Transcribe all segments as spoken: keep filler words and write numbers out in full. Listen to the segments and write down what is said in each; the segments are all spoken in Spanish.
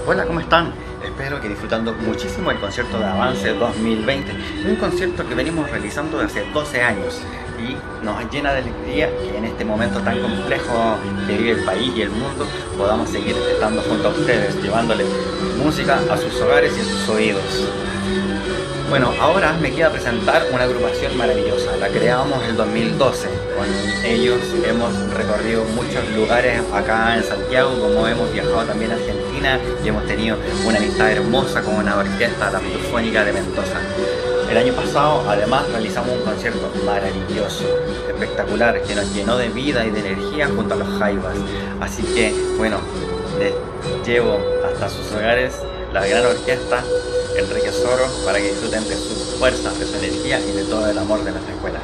Hola, ¿cómo están? Espero que disfrutando muchísimo el concierto de Avance dos mil veinte, un concierto que venimos realizando desde hace doce años y nos llena de alegría que en este momento tan complejo que vive el país y el mundo podamos seguir estando junto a ustedes, llevándoles música a sus hogares y a sus oídos. Bueno, ahora me queda presentar una agrupación maravillosa. La creamos el dos mil doce. Con ellos hemos recorrido muchos lugares acá en Santiago, como hemos viajado también a Argentina y hemos tenido una amistad hermosa con una orquesta, la Plutofónica de Mendoza. El año pasado además realizamos un concierto maravilloso, espectacular, que nos llenó de vida y de energía junto a los Jaivas. Así que, bueno, les llevo hasta sus hogares la gran orquesta Enrique Soro para que disfruten de su fuerza, de su energía y de todo el amor de nuestra escuela.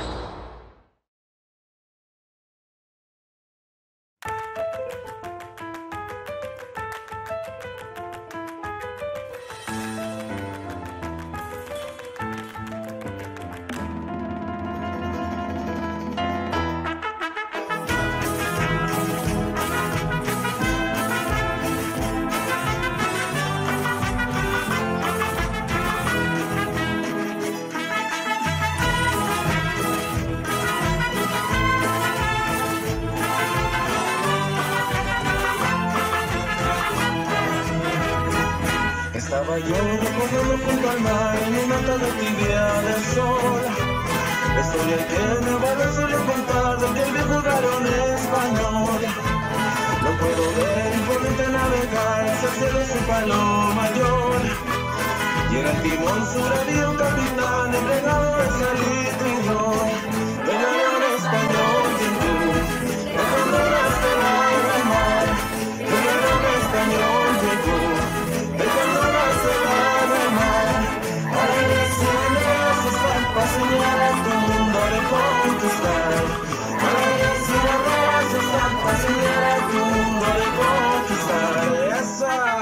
Estaba yo recorriendo junto al mar en una tarde tibia del sol. La historia que mi abuelo solía contar de aquel viejo galón español. Lo puedo ver imponente navegar hacia el cielo su palo mayor. Llega el timón su bravío capitán, entregado de salito y ron. El galón español llegó, dejando las telas del mar. El galón español llegó, dejando las telas del mar. Para decirle a sus estampas, señala a tu mundo de conquistar. Para decirle a sus estampas, señala a tu mundo de conquistar. ¡Esa!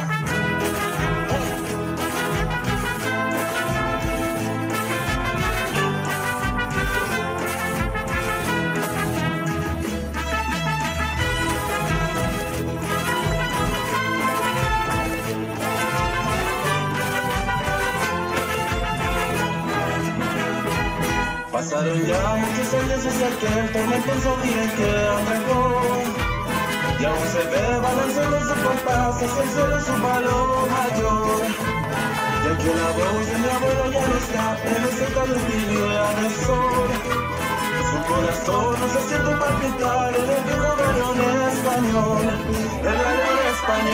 Pasaron ya muchos años desde aquel tormentoso día en que arrancó. Y aún se ve balanceando su compás hacia el cielo su palo mayor. Y aquí la voz de mi abuelo ya no está en ese calor tibio del sol. Su corazón no se siente palpitar en el viejo galón español. El galón español.